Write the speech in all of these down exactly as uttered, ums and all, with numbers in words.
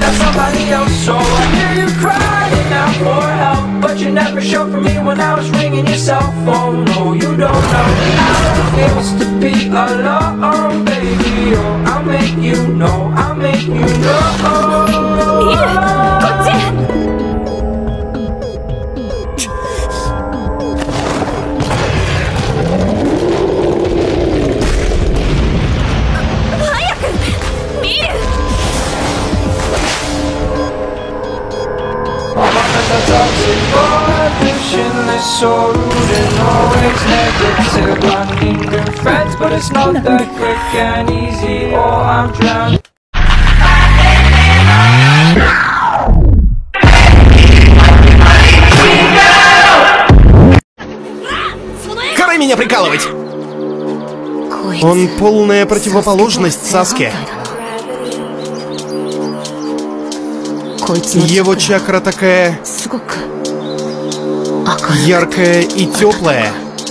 that's somebody else. So I hear you crying out for help, but you never showed for me when I was ringing your cell phone. No, you don't know how it feels to be alone, baby. Oh, I'll make you know, I'll make you know. Toxic vibration is so rude and always negative. I need good friends, but it's not that quick and easy. Oh, I'm drowning. Хватай меня прикалывать! Он полная противоположность Саске. Его чакра такая яркая и теплая.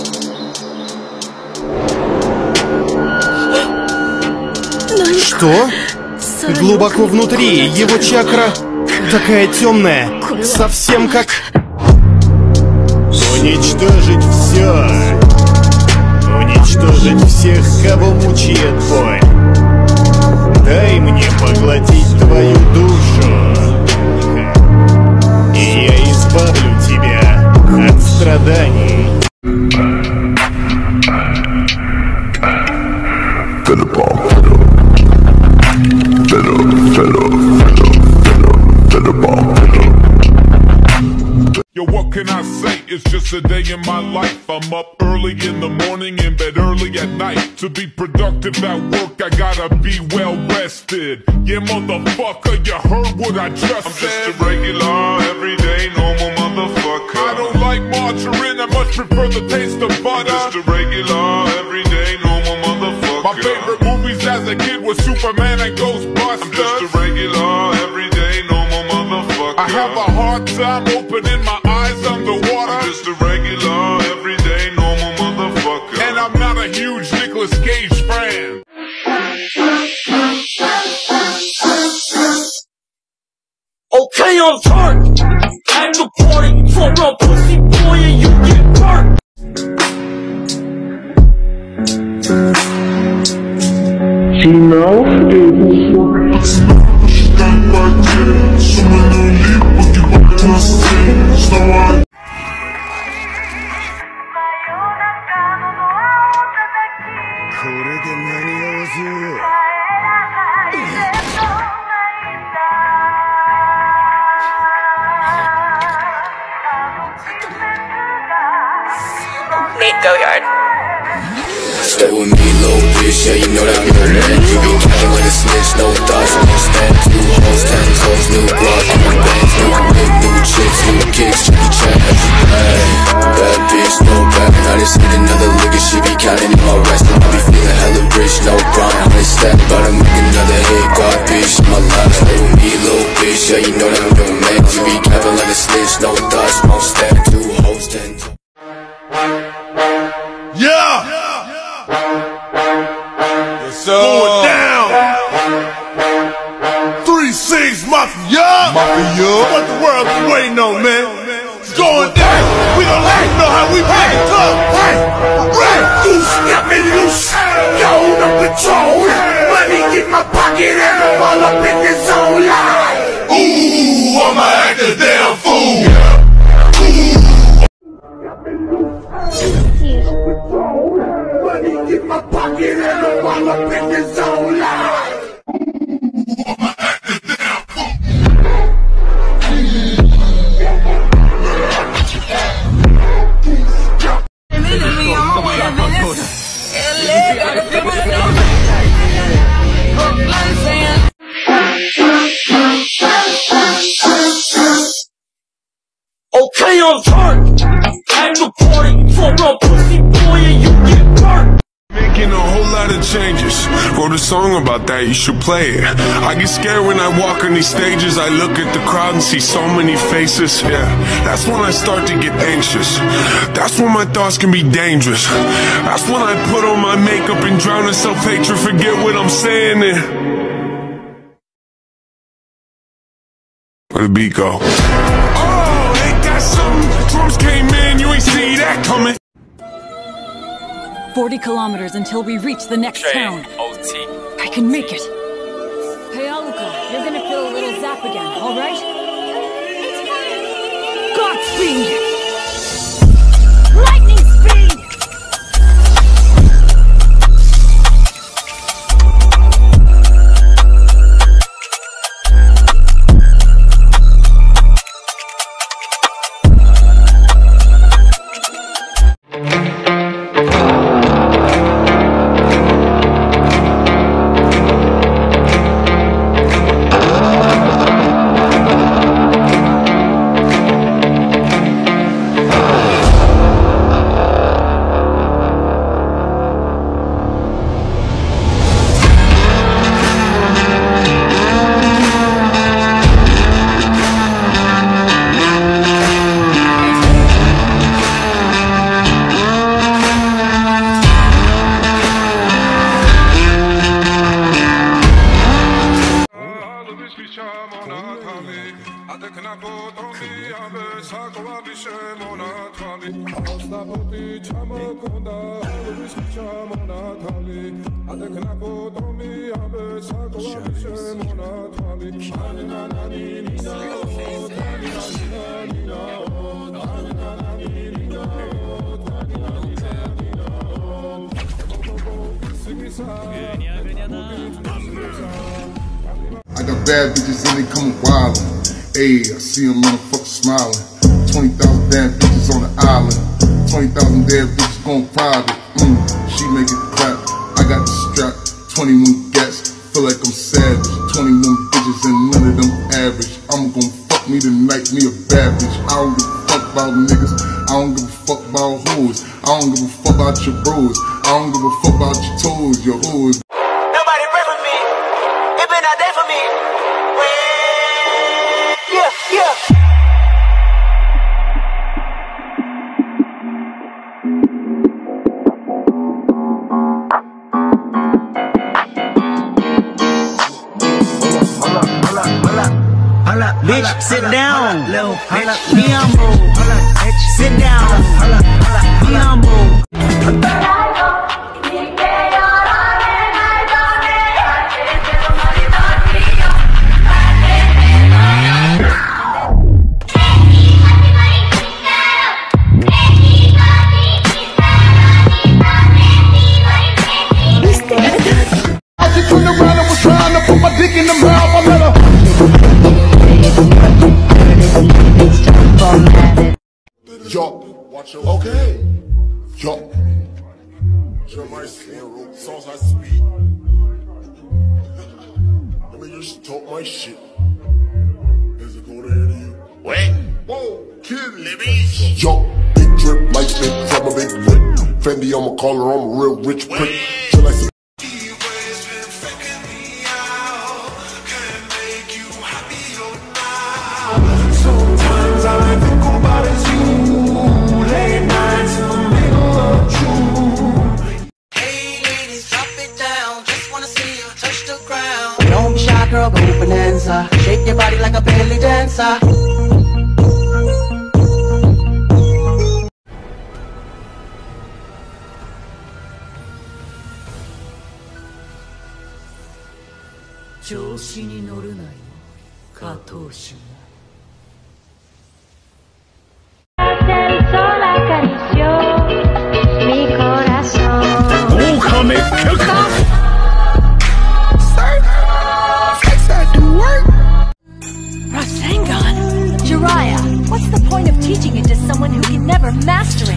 Что? Глубоко внутри его чакра такая темная, совсем как... Уничтожить все. Уничтожить всех, кого мучает боль. Дай мне поглотить твою душу, и я избавлю тебя от страданий. Yo, what can I say? It's just a day in my life. I'm up early in the morning, in bed early at night. To be productive at work, I gotta be well rested. Yeah, motherfucker, you heard what I just I'm said. just a regular, everyday, normal motherfucker. I don't like margarine, I much prefer the taste of butter. I'm just a regular, everyday, normal motherfucker. My favorite movies as a kid was Superman and Ghostbusters. I'm just a regular, everyday, normal motherfucker. I have a hard time opening my eyes underwater. I'm just a regular, everyday, normal motherfucker. And I'm not a huge Nicolas Cage fan. Okay, I'm turned at the party for a pussy boy and you get burnt. She knows it. Nate Goyard. Stay with me, little bitch, yeah, you know that I'm your man. You be capping like a snitch, no thoughts, no stand. Two hoes, ten toes, new block, new bands, new whip, new chicks, new kicks, Jackie Chan. Hey, bad bitch, no bad, I just need another lick and she be counting in my rest. I be feeling hella rich, no grind, honey step, about to make another hit. God, bitch, in my life. Stay with me, little bitch, yeah, you know that I'm your man. You be capping like a snitch, no thoughts, no stand. Two hoes, ten toes. Yeah! So, Going down! three six Mafia! Mafia! What the world been waiting on, man? It's going down! We gon' let you know how we back up! Hey! Right! Loose, got me loose! Yo, no control! Let me get my pocket and I'm all up in this zone line! Ooh, I'ma act a damn fool! Let me get my pocket and I'm all up in this zone line! I'ma act a damn fool! Okay, I'm turned at the party for a pussy boy and you get burnt. Making a whole lot of changes. Wrote a song about that, you should play it. I get scared when I walk on these stages. I look at the crowd and see so many faces. Yeah, that's when I start to get anxious. That's when my thoughts can be dangerous. That's when I put on my makeup and drown in self-hatred. Forget what I'm saying and Where the beat go? Oh, ain't that something? Drums came in, you ain't see that coming. Forty kilometers until we reach the next town. I can make it. Hey, Aluka, you're gonna feel a little zap again, all right? Godspeed! Lightning speed! I got bad bitches and they coming wildin'. Ayy, I see them motherfuckers smiling. twenty thousand damn bitches on the island. twenty thousand damn bitches gon' private. Mm, she make it clap. I got the strap. twenty-one gats. Feel like I'm savage. twenty-one bitches and none of them average. I'm gon' fuck me tonight, me a bad bitch. I don't give a fuck about niggas. I don't give a fuck about hoes. I don't give a fuck about your bros. I don't give a fuck about your toes, your hoes. Nobody pray for me. It been a day for me. Yeah, yeah. Bitch, sit down. Be humble. Sit down. Be humble. I turned around and was trying to put my dick in the mouth. I let her. Yo, watch your okay. Yo, show my skin, songs I speak. Let me just talk my shit. Is it going to hear you? Wait. Whoa, kid. Yo, big drip, light stick from a big whip. Fendi on my collar, I'm a real rich prick. Feel like some Sometimes all I think about is you. Late nights in the middle of June. Hey ladies, drop it down. Just wanna see you touch the ground. Don't be shy, girl, go bonanza. Shake your body like a belly dancer. Rasengan! Jiraiya, what's the point of teaching it to someone who can never master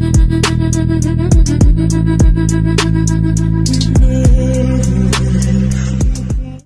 it?